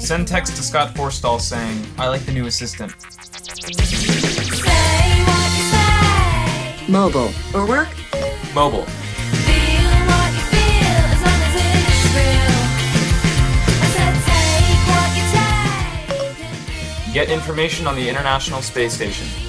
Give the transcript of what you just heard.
Send text to Scott Forstall saying, I like the new assistant. Say what you say. Mobile or work? Mobile. Feel what you feel as long as it's real. I said take what you take. Get information on the International Space Station.